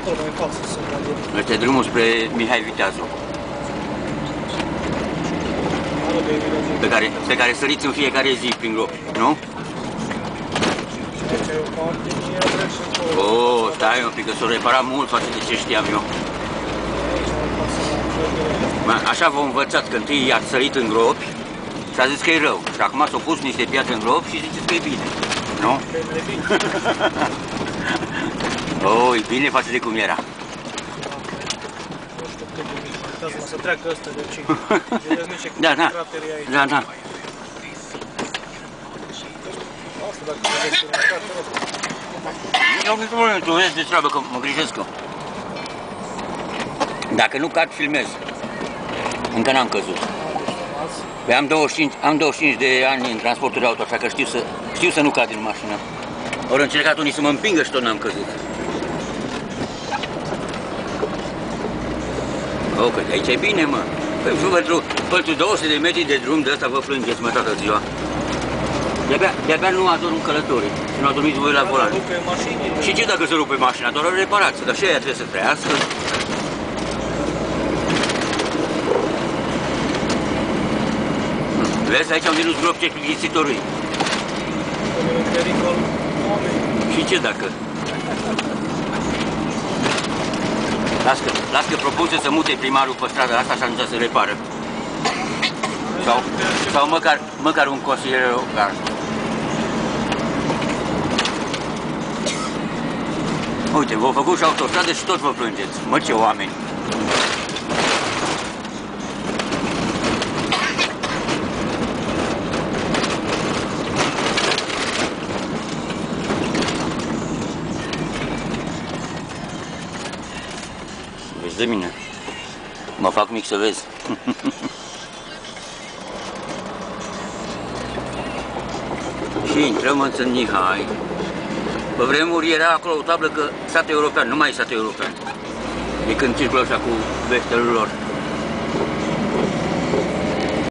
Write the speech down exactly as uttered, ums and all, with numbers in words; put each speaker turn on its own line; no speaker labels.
acolo, mai în față, sunt la drum.
Ăsta e drumul spre Mihai Viteazu. Pe care, pe care săriți în fiecare zi prin gropi, nu? Oh, stai un pic, că s-o repara mult față de ce știam eu. Așa v-au învățat că întâi i-ați sărit în gropi și a zis că e rău. Și acum s-au pus niște piatră în gropi și ziceți că e bine, nu? Oh, e bine față de cum era.
Să treacă ăsta de aici.
Da, da, da, da. Nu am problemă, tu vezi de treabă că mă grijesc eu. Dacă nu cad, filmez. Încă n-am căzut. Păi am douăzeci și cinci, am douăzeci și cinci de ani în transportul auto, așa că știu să, știu să nu cad din mașină. Ori încercat unii să mă împingă și tot n-am căzut. Oh, că de aici e bine, mă. Păi pentru, pentru două sute de metri de drum de ăsta vă plângeți, mă, toată ziua. De-abia, de-abia nu ador un călătorii. Nu adormiți voi la volan. Și ce dacă se rupe mașina? Doar o reparați, dar și aia trebuie să trăiască. Vezi, aici am venit gropi ce plictisitorii. Și ce dacă? Las că, las că propun să se mute primarul pe strada asta și atunci să repară. Sau, sau măcar, măcar un consilier local. Uite, v-au făcut și autostradă și tot vă plângeți. Mă, ce oameni! Vezi de mine? Mă fac mic să vezi. Și intrăm în Sân Mihai. Pe vremuri era acolo o tablă că sat european, nu mai e sat european. De când circulă așa cu veștelul lor.